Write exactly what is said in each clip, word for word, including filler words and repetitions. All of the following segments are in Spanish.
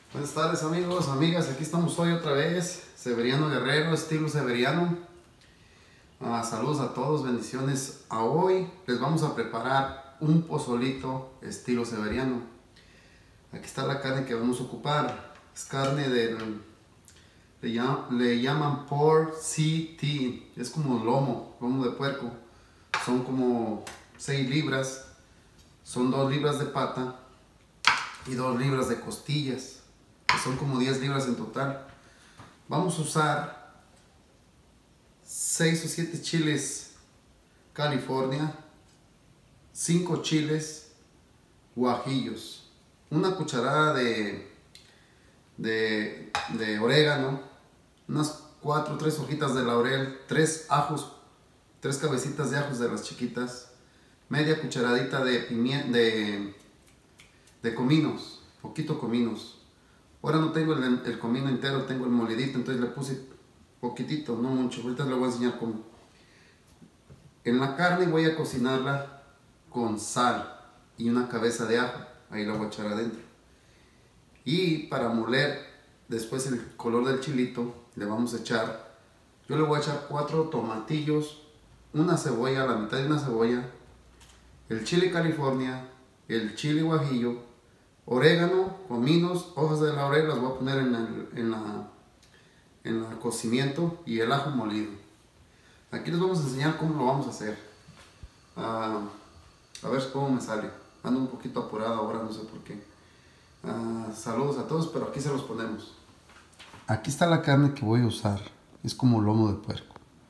Buenas tardes amigos, amigas, aquí estamos hoy otra vez, Severiano Guerrero, estilo Severiano. Ah, saludos a todos, bendiciones. A hoy les vamos a preparar un pozolito estilo Severiano. Aquí está la carne que vamos a ocupar, es carne del, le, llaman, le llaman pork C T, es como lomo, lomo de puerco. Son como seis libras, son dos libras de pata y dos libras de costillas, que son como diez libras en total. Vamos a usar seis o siete chiles California, cinco chiles guajillos, una cucharada de, de, de orégano, unas cuatro o tres hojitas de laurel, tres ajos, tres cabecitas de ajos de las chiquitas, media cucharadita de pimienta, de, de cominos, poquito cominos. Ahora no tengo el, el comino entero, tengo el molidito, entonces le puse poquitito, no mucho. Ahorita les voy a enseñar cómo. En la carne voy a cocinarla con sal y una cabeza de ajo, ahí la voy a echar adentro. Y para moler después el color del chilito, le vamos a echar, yo le voy a echar cuatro tomatillos, una cebolla, la mitad de una cebolla, el chile California, el chile guajillo, orégano, cominos, hojas de laurel, las voy a poner en el, en la, en el cocimiento, y el ajo molido. Aquí les vamos a enseñar cómo lo vamos a hacer. Uh, a ver cómo me sale. Ando un poquito apurado ahora, no sé por qué. Uh, saludos a todos, pero aquí se los ponemos. Aquí está la carne que voy a usar. Es como lomo de puerco.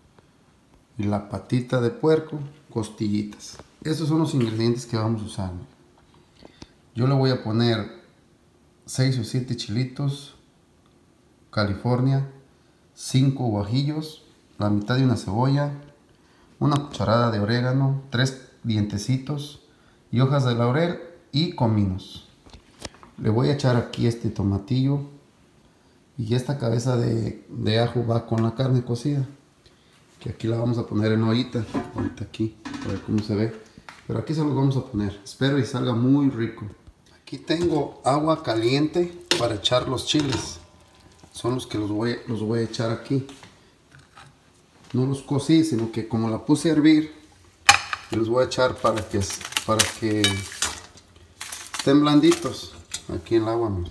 Y la patita de puerco, costillitas. Estos son los ingredientes que vamos a usar. Yo le voy a poner seis o siete chilitos California, cinco guajillos, la mitad de una cebolla, una cucharada de orégano, tres dientecitos y hojas de laurel y cominos. Le voy a echar aquí este tomatillo, y esta cabeza de, de ajo va con la carne cocida, que aquí la vamos a poner en ollita, ahorita aquí, a ver cómo se ve, pero aquí se los vamos a poner. Espero y salga muy rico. Aquí tengo agua caliente para echar los chiles. Son los que los voy, los voy a echar aquí. No los cocí, sino que como la puse a hervir, los voy a echar para que, para que estén blanditos aquí en el agua. Mira.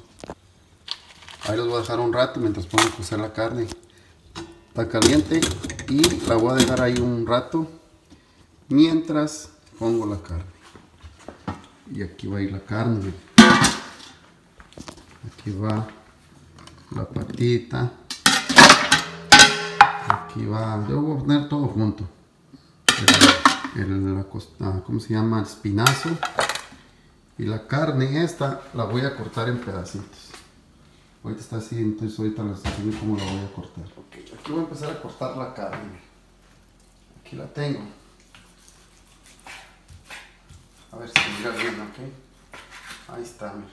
Ahí los voy a dejar un rato mientras pongo a cocer la carne. Está caliente y la voy a dejar ahí un rato mientras pongo la carne. Y aquí va a ir la carne. Aquí va la patita. Aquí va. Yo voy a poner todo junto. El, el, la costa, ¿cómo se llama? El espinazo. Y la carne esta la voy a cortar en pedacitos. Ahorita está así, entonces ahorita les enseño cómo la voy a cortar. Okay, aquí voy a empezar a cortar la carne. Aquí la tengo. A ver si se mira bien, ok. Ahí está, mira.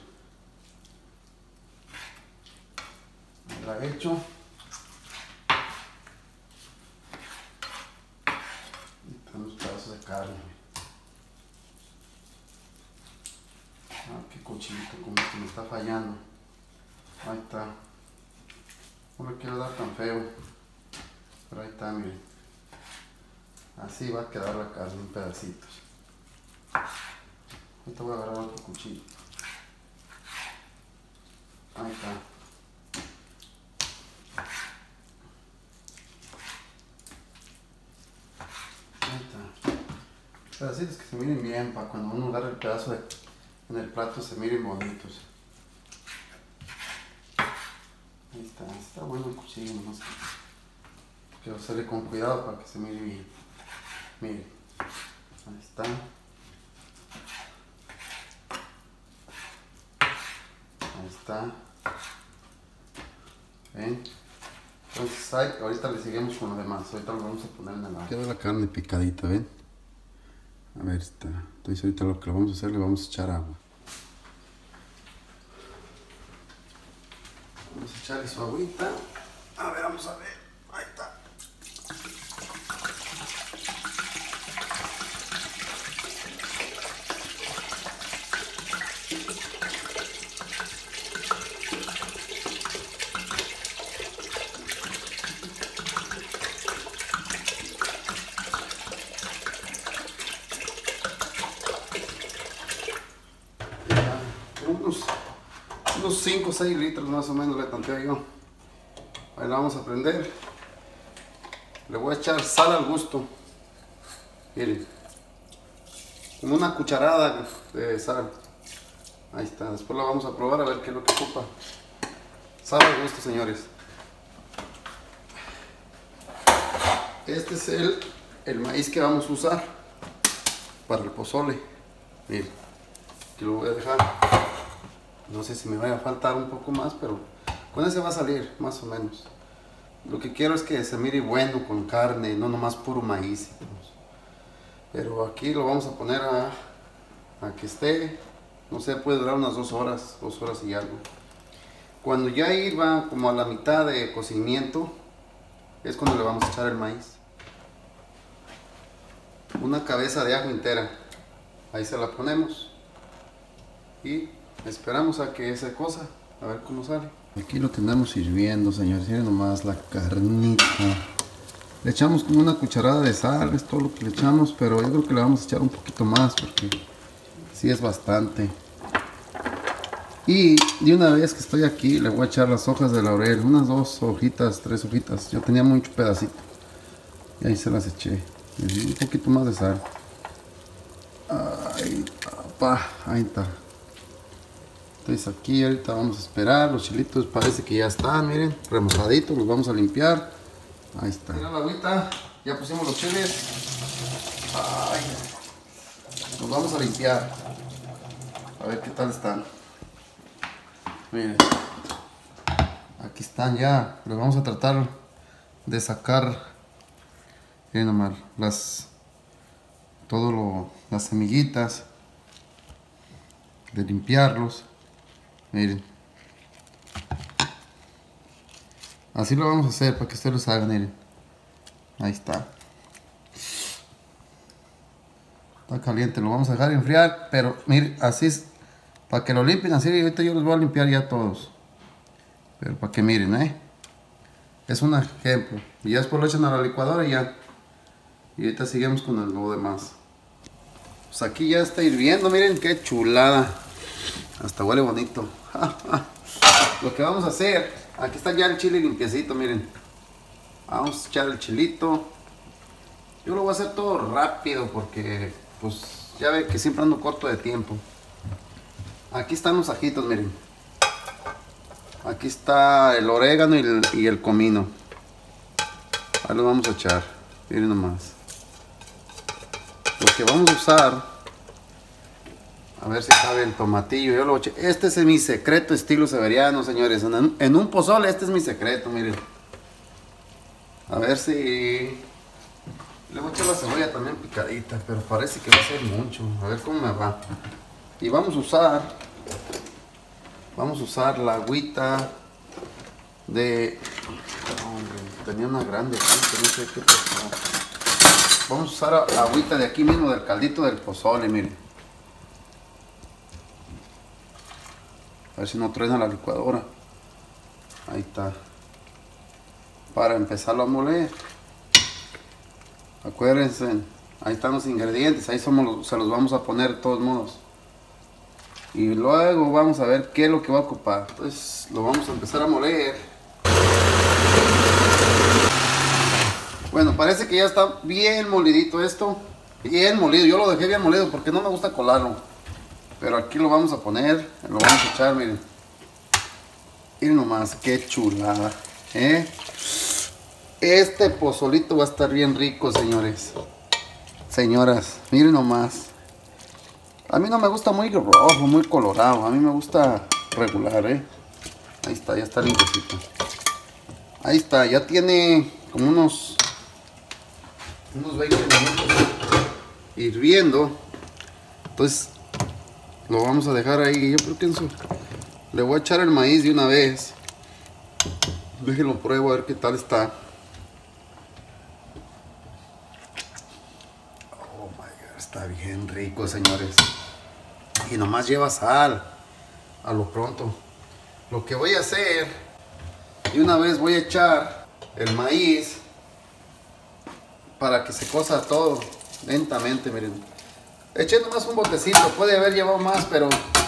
Ahí la he hecho. Y están los pedazos de carne. Ah, qué cochinito, como que me está fallando. Ahí está. No me quiero dar tan feo. Pero ahí está, miren. Así va a quedar la carne en pedacitos. Ahorita voy a agarrar otro cuchillo. Ahí está. Ahí está. Pedacitos que se miren bien, para cuando uno agarre el pedazo de, en el plato se miren bonitos. Ahí está. Está bueno el cuchillo, nomás que quiero hacerle con cuidado para que se mire bien. Miren. Ahí está. Ahí está. ¿Ven? Entonces ahí, ahorita le seguimos con lo demás. Ahorita lo vamos a poner en el agua. Queda la carne picadita, ¿ven? A ver, está. Entonces ahorita lo que vamos a hacer, le vamos a echar agua. Vamos a echarle su agüita. A ver, vamos a ver. Ahí está. unos cinco o seis litros más o menos le tanteo yo. Ahí la vamos a prender. Le voy a echar sal al gusto. Miren, como una cucharada de sal. Ahí está, después la vamos a probar a ver qué es lo que ocupa. Sal al gusto, señores. Este es el, el maíz que vamos a usar para el pozole. Miren, aquí lo voy a dejar. No sé si me vaya a faltar un poco más, pero con ese va a salir, más o menos. Lo que quiero es que se mire bueno con carne, no nomás puro maíz. Pero aquí lo vamos a poner a, a que esté, no sé, puede durar unas dos horas, dos horas y algo. Cuando ya iba como a la mitad de cocimiento, es cuando le vamos a echar el maíz. Una cabeza de ajo entera, ahí se la ponemos y esperamos a que se cosa, a ver cómo sale. Aquí lo tenemos hirviendo, señores, miren nomás la carnita. Le echamos como una cucharada de sal, es todo lo que le echamos, pero yo creo que le vamos a echar un poquito más porque sí es bastante. Y de una vez que estoy aquí le voy a echar las hojas de laurel, unas dos hojitas, tres hojitas. Yo tenía mucho pedacito y ahí se las eché. Y un poquito más de sal. Ay, papá, ahí está. Entonces aquí ahorita vamos a esperar. Los chilitos parece que ya están, miren, remojaditos, los vamos a limpiar. Ahí está. Mira la agüita, ya pusimos los chiles. Ay, los vamos a limpiar. A ver qué tal están. Miren, aquí están ya. Les vamos a tratar de sacar, miren nomás, las, todo lo, las semillitas, de limpiarlos. Miren, así lo vamos a hacer para que ustedes los hagan. Miren, ahí está. Está caliente, lo vamos a dejar enfriar, pero miren, así es. Para que lo limpien así, ahorita yo los voy a limpiar ya todos. Pero para que miren, ¿eh? Es un ejemplo. Y ya después lo echan a la licuadora y ya. Y ahorita seguimos con lo demás. Pues aquí ya está hirviendo, miren qué chulada. Hasta huele bonito. Lo que vamos a hacer, aquí está ya el chile limpiecito, miren. Vamos a echar el chilito. Yo lo voy a hacer todo rápido porque, pues, ya ve que siempre ando corto de tiempo. Aquí están los ajitos, miren. Aquí está el orégano y el, y el comino. Ahí lo vamos a echar. Miren nomás. Lo que vamos a usar, a ver si cabe el tomatillo. Yo lo eché. Este es mi secreto estilo severiano, señores. En un, en un pozole, este es mi secreto, miren. A ver si... Le voy a echar la cebolla también picadita, pero parece que va a ser mucho. A ver cómo me va. Y vamos a usar, vamos a usar la agüita de, oh, tenía una grande aquí, que no sé qué pasó. Vamos a usar la agüita de aquí mismo, del caldito del pozole, miren. A ver si no truena la licuadora. Ahí está. Para empezarlo a moler. Acuérdense, ahí están los ingredientes, ahí somos los, se los vamos a poner de todos modos. Y luego vamos a ver qué es lo que va a ocupar. Entonces lo vamos a empezar a moler. Bueno, parece que ya está bien molidito esto. Bien molido, yo lo dejé bien molido porque no me gusta colarlo. Pero aquí lo vamos a poner, lo vamos a echar, miren. Miren nomás, qué chulada, ¿eh? Este pozolito va a estar bien rico, señores. Señoras, miren nomás. A mí no me gusta muy rojo, muy colorado. A mí me gusta regular, ¿eh? Ahí está, ya está limpiecito. Ahí está, ya tiene como unos... Unos veinte minutos hirviendo. Entonces, lo vamos a dejar ahí. Yo creo que en su... Le voy a echar el maíz de una vez. Déjenlo pruebo a ver qué tal está. Oh my God, está bien rico, señores. Y nomás lleva sal. A lo pronto. Lo que voy a hacer, de una vez voy a echar el maíz para que se cosa todo lentamente, miren. Eché nomás un botecito, puede haber llevado más, pero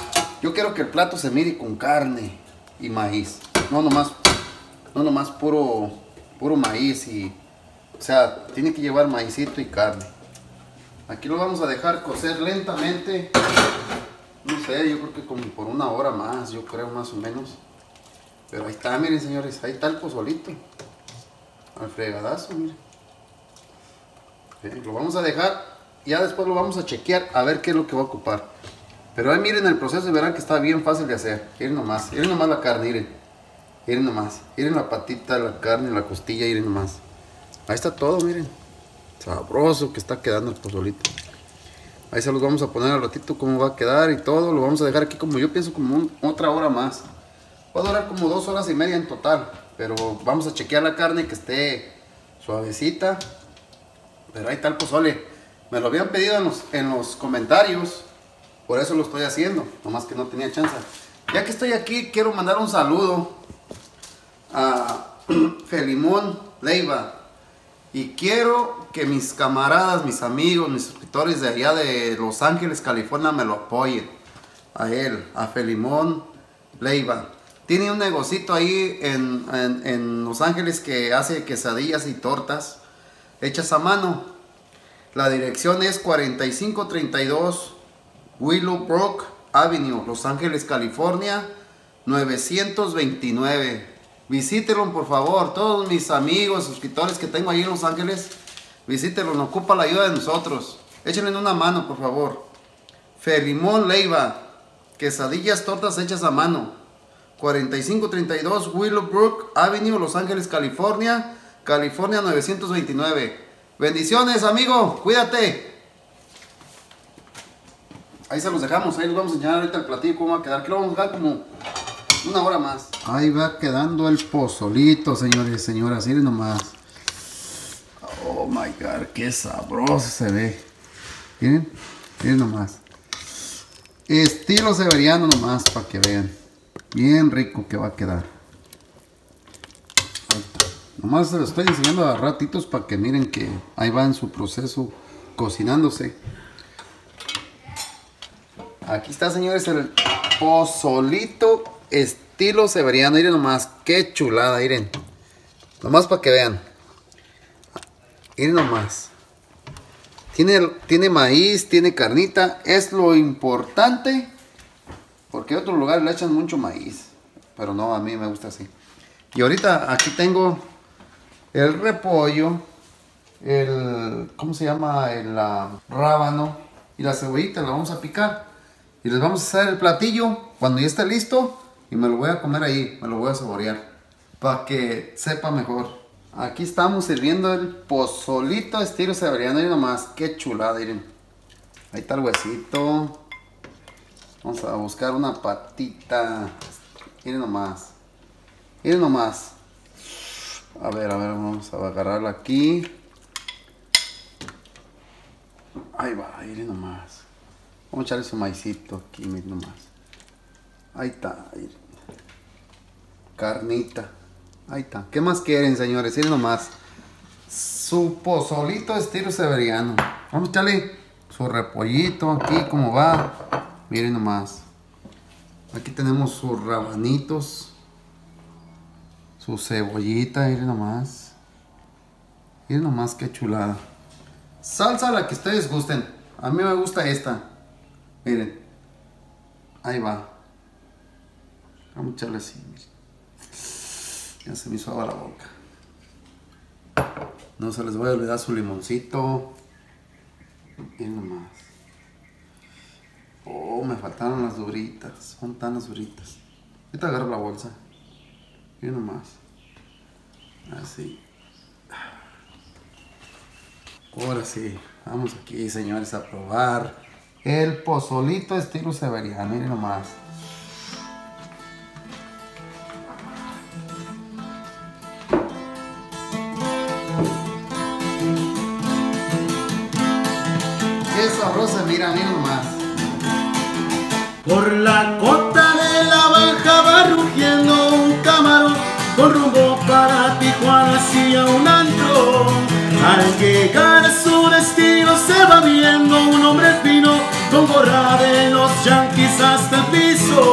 Yo quiero que el plato se mire con carne y maíz. No nomás, no nomás puro, puro maíz y... O sea, tiene que llevar maicito y carne. Aquí lo vamos a dejar cocer lentamente. No sé, yo creo que como por una hora más, yo creo más o menos. Pero ahí está, miren señores, ahí está el pozolito. Al fregadazo, miren. Okay, lo vamos a dejar, ya después lo vamos a chequear a ver qué es lo que va a ocupar. Pero ahí miren el proceso y verán que está bien fácil de hacer. Miren nomás, miren nomás la carne, miren. Miren nomás, miren la patita, la carne, la costilla, miren nomás. Ahí está todo, miren. Sabroso que está quedando el pozolito. Ahí se los vamos a poner al ratito cómo va a quedar y todo. Lo vamos a dejar aquí como yo pienso como un, otra hora más. Va a durar como dos horas y media en total. Pero vamos a chequear la carne que esté suavecita. Pero ahí está el pozole. Me lo habían pedido en los, en los comentarios. Por eso lo estoy haciendo. Nomás que no tenía chance. Ya que estoy aquí, quiero mandar un saludo a Felimón Leiva. Y quiero que mis camaradas, mis amigos, mis suscriptores de allá de Los Ángeles, California, me lo apoyen. A él, a Felimón Leiva. Tiene un negocito ahí en, en, en Los Ángeles que hace quesadillas y tortas hechas a mano. La dirección es cuarenta y cinco treinta y dos Willowbrook Avenue, Los Ángeles, California, novecientos veintinueve. Visítenlo por favor, todos mis amigos, suscriptores que tengo ahí en Los Ángeles, visítenlo, nos ocupa la ayuda de nosotros. Échenle una mano por favor. Felimón Leiva, quesadillas, tortas hechas a mano. cuarenta y cinco treinta y dos Willowbrook Avenue, Los Ángeles, California, California novecientos veintinueve. Bendiciones amigo, cuídate. Ahí se los dejamos, ahí les vamos a enseñar ahorita el platillo cómo va a quedar. Que lo vamos a dejar como una hora más. Ahí va quedando el pozolito, señores y señoras. Miren nomás. Oh my god, qué sabroso se ve. Miren, miren nomás. Estilo severiano nomás, para que vean. Bien rico que va a quedar. Nomás se lo estoy enseñando a ratitos para que miren que ahí va en su proceso cocinándose. Aquí está, señores, el pozolito estilo severiano. Miren nomás, qué chulada, miren. Nomás para que vean. Miren nomás. Tiene, tiene maíz, tiene carnita. Es lo importante. Porque en otros lugares le echan mucho maíz. Pero no, a mí me gusta así. Y ahorita aquí tengo el repollo. El, ¿cómo se llama? El uh, rábano. Y la cebollita la vamos a picar. Y les vamos a hacer el platillo cuando ya esté listo. Y me lo voy a comer ahí, me lo voy a saborear. Para que sepa mejor. Aquí estamos sirviendo el pozolito estilo severiano. Miren nomás, qué chulada, miren. Ahí está el huesito. Vamos a buscar una patita. Miren nomás. Miren nomás. A ver, a ver, vamos a agarrarla aquí. Ahí va, miren nomás. Vamos a echarle su maicito aquí, miren nomás. Ahí está. Ahí. Carnita. Ahí está. ¿Qué más quieren, señores? Miren nomás. Su pozolito estilo severiano. Vamos a echarle su repollito aquí, como va. Miren nomás. Aquí tenemos sus rabanitos. Su cebollita, miren nomás. Miren nomás qué chulada. Salsa la que ustedes gusten. A mí me gusta esta. Miren. Ahí va. Vamos a echarle así. Ya se me hizo agua la boca. No se les voy a olvidar su limoncito. Miren nomás. Oh, me faltaron las duritas. Son tan las duritas. Ahorita agarro la bolsa. Miren nomás. Así. Ahora sí. Vamos aquí, señores, a probar el pozolito estilo severiano. Miren nomás. Qué sabroso, mira, miren nomás. Por la costa de la baja va rugiendo un camarón con rumbo para Tijuana hacia un antro. Al llegar a su destino se va viendo un hombre fino con gorra de los Yankees hasta el piso.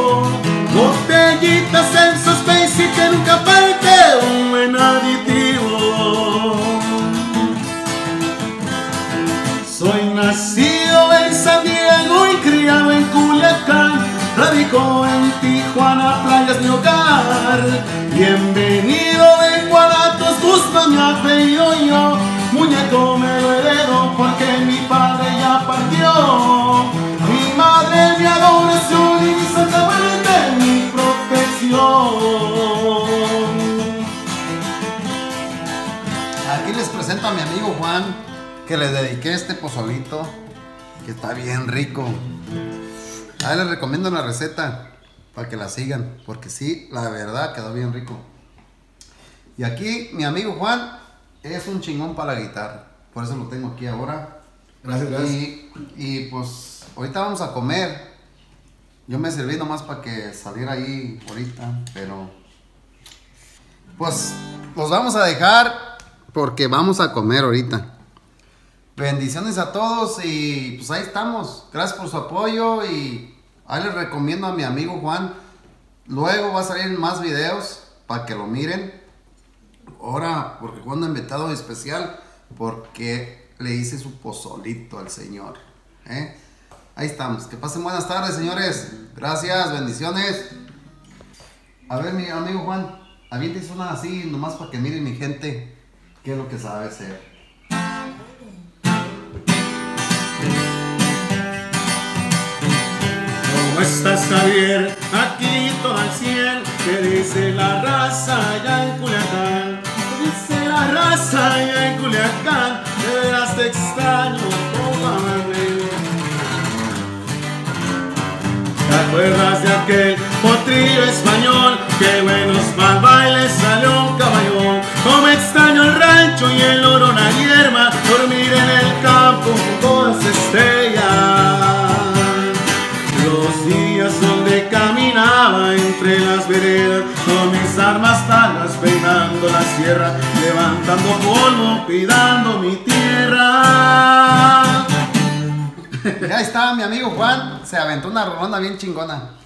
Bienvenido en Guanatos, Guzmán me apellido yo. Muñeco me lo heredo porque mi padre ya partió. Mi madre, mi adoración y mi santa muerte, mi protección. Aquí les presento a mi amigo Juan, que le dediqué este pozolito, que está bien rico. Ahí les recomiendo la receta para que la sigan, porque sí, la verdad quedó bien rico. Y aquí mi amigo Juan es un chingón para la guitarra, por eso lo tengo aquí ahora. Gracias, gracias. Y, y pues ahorita vamos a comer. Yo me serví nomás para que saliera ahí ahorita, pero pues los vamos a dejar porque vamos a comer ahorita. Bendiciones a todos y pues ahí estamos. Gracias por su apoyo y ahí les recomiendo a mi amigo Juan. Luego va a salir más videos para que lo miren. Ahora, porque Juan ha invitado especial porque le hice su pozolito al Señor. ¿eh? Ahí estamos. Que pasen buenas tardes, señores. Gracias, bendiciones. A ver, mi amigo Juan, aviéntese una así nomás para que miren mi gente qué es lo que sabe hacer. ¿Cómo estás, Javier? Aquí todo al cien. ¿Qué dice la raza allá en Culiacán? ¿Qué dice la raza allá en Culiacán? De veras te extraño, compadre. ¿Te acuerdas de aquel potrillo español? ¡Qué buenos mal bailes salió un caballón! ¡Cómo extraño el rancho y el oro, la hierba! Dormir en el campo con todas estrellas. Los días donde caminaba entre las veredas con mis armas talas, peinando la sierra, levantando polvo, cuidando mi tierra. Ya está mi amigo Juan, se aventó una rolona bien chingona.